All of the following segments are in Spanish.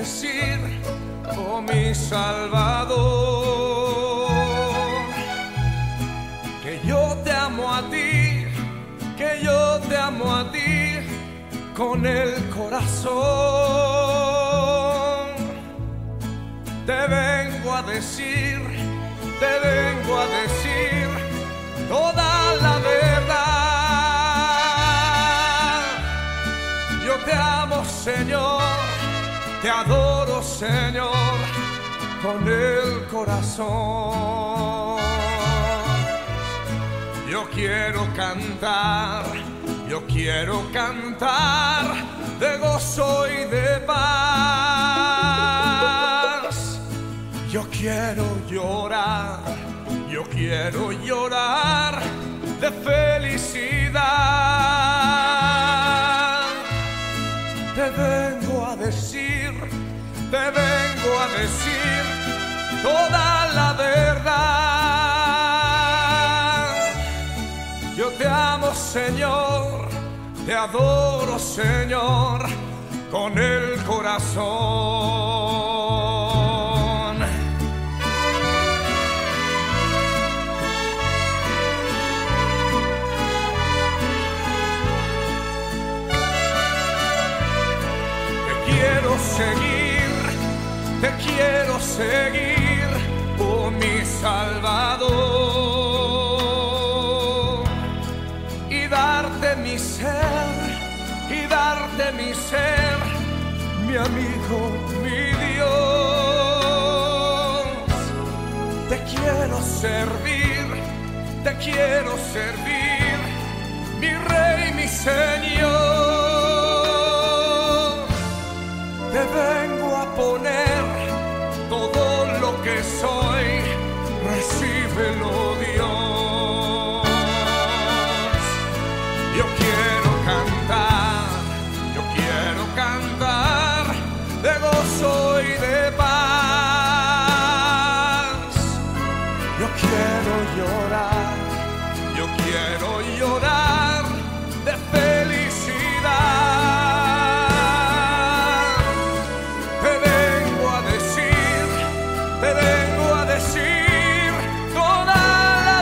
decir, oh mi Salvador, que yo te amo a ti, que yo te amo a ti con el corazón. Te vengo a decir, te vengo a decir toda la verdad. Yo te amo, Señor, te adoro, Señor, con el corazón. Yo quiero cantar de gozo y de paz. Yo quiero llorar de felicidad. Te vengo a decir toda la verdad. Yo te amo, Señor, te adoro, Señor, con el corazón. Te quiero seguir, oh mi Salvador, y darte mi ser, mi amigo, mi Dios. Te quiero servir, mi Rey, mi Señor. Te vengo a poner todo lo que soy, recíbelo, Dios. Yo quiero cantar de gozo y de paz. Yo quiero llorar de felicidad. Te vengo a decir toda la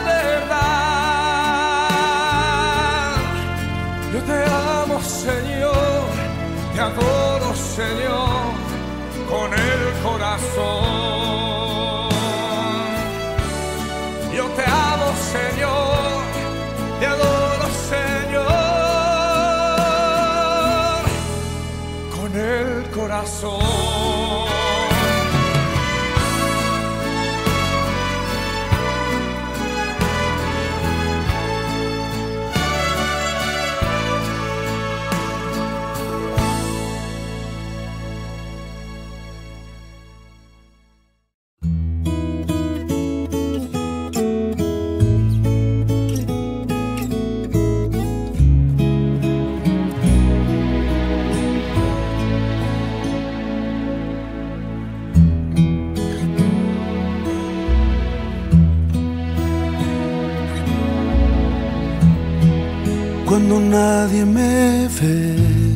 verdad. Yo te amo, Señor, te adoro, Señor, con el corazón. Yo te amo, Señor, te adoro, Señor, con el corazón. Cuando nadie me ve,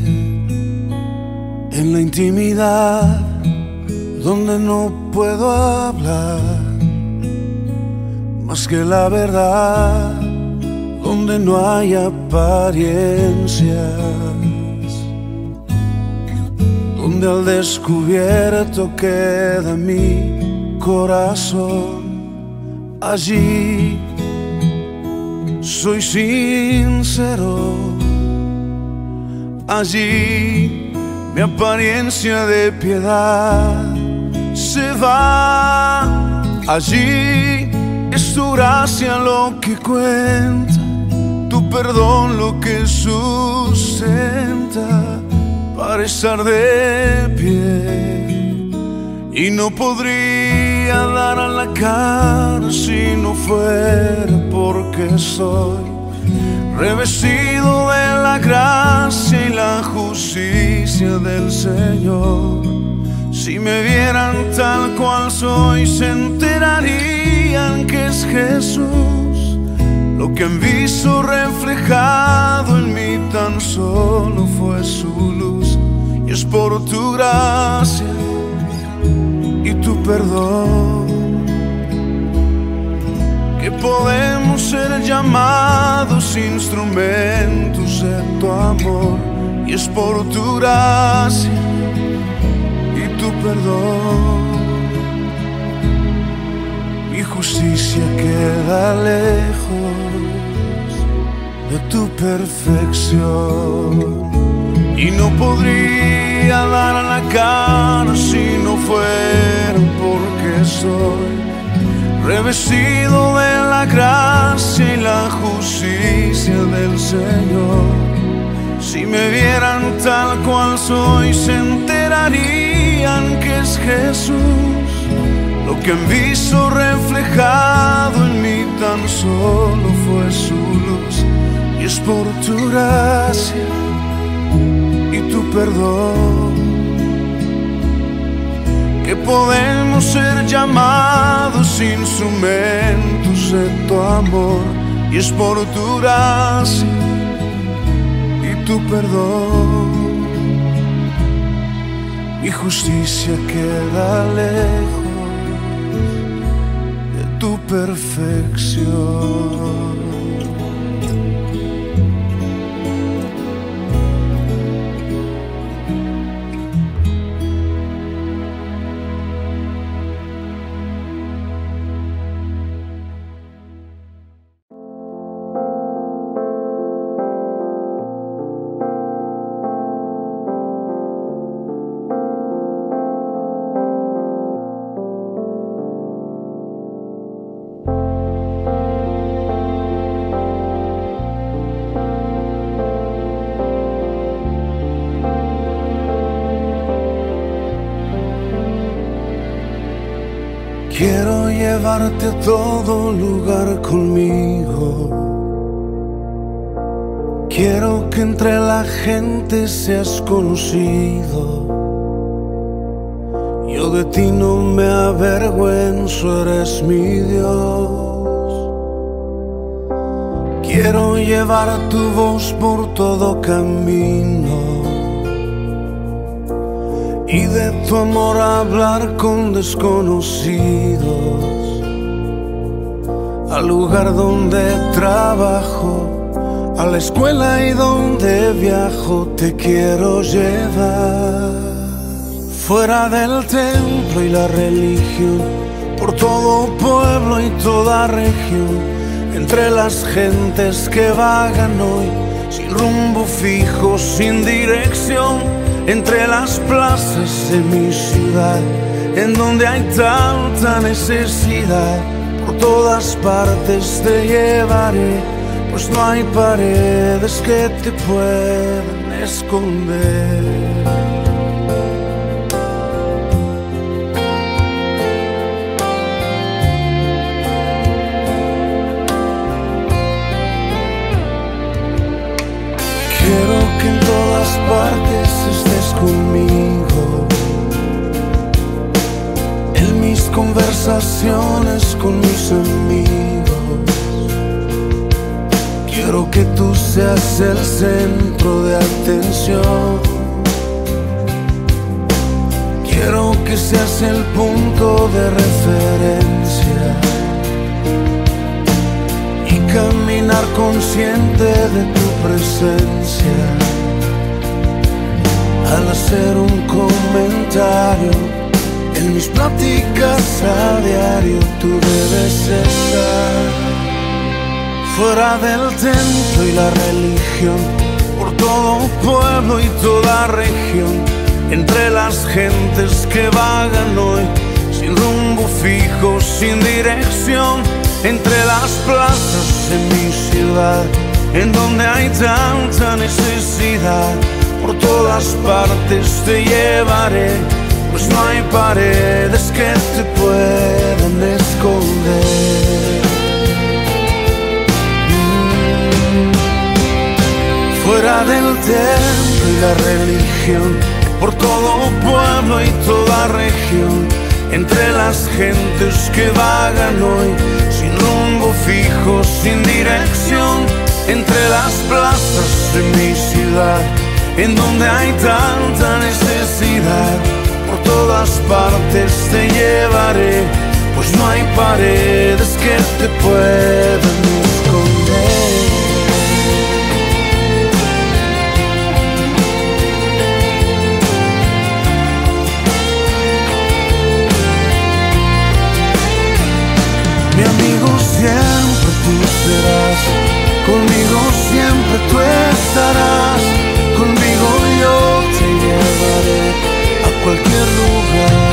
en la intimidad donde no puedo hablar más que la verdad, donde no hay apariencias, donde al descubierto queda mi corazón. Allí soy sincero, allí mi apariencia de piedad se va. Allí es tu gracia lo que cuenta, tu perdón lo que sustenta para estar de pie. Y no podría dar a la cara si no fuera porque soy revestido de la gracia y la justicia del Señor. Si me vieran tal cual soy, se enterarían que es Jesús. Lo que han visto reflejado en mí tan solo fue su luz. Y es por tu gracia tu perdón, que podemos ser llamados instrumentos de tu amor, y es por tu gracia y tu perdón. Mi justicia queda lejos de tu perfección, y no podría dar la cara si no fuera porque soy revestido de la gracia y la justicia del Señor. Si me vieran tal cual soy, se enterarían que es Jesús lo que han visto reflejado en mí. Tan solo fue su luz, y es por tu gracia y tu perdón que podemos ser llamados instrumentos de tu amor, y es por tu gracia y tu perdón. Mi justicia queda lejos de tu perfección. Quiero llevarte a todo lugar conmigo. Quiero que entre la gente seas conocido. Yo de ti no me avergüenzo, eres mi Dios. Quiero llevar tu voz por todo camino, y de tu amor hablar con desconocidos. Al lugar donde trabajo, a la escuela y donde viajo, te quiero llevar. Fuera del templo y la religión, por todo pueblo y toda región, entre las gentes que vagan hoy, sin rumbo fijo, sin dirección, entre las plazas de mi ciudad, en donde hay tanta necesidad. Por todas partes te llevaré, pues no hay paredes que te puedan esconder. Quiero que en todas partes estés conmigo, en mis conversaciones con mis amigos. Quiero que tú seas el centro de atención. Quiero que seas el punto de referencia, y caminar consciente de tu presencia. Al hacer un comentario en mis pláticas a diario, tú debes estar. Fuera del templo y la religión, por todo pueblo y toda región, entre las gentes que vagan hoy, sin rumbo fijo, sin dirección, entre las plazas de mi ciudad, en donde hay tanta necesidad. Por todas partes te llevaré, pues no hay paredes que te puedan esconder. Fuera del templo y la religión, por todo pueblo y toda región, entre las gentes que vagan hoy, sin rumbo fijo, sin dirección, entre las plazas de mi ciudad, en donde hay tanta necesidad. Por todas todas partes te llevaré, pues no hay paredes que te puedan esconder. Mi amigo, siempre tú serás, conmigo siempre tú estarás, conmigo yo te llevaré a cualquier lugar.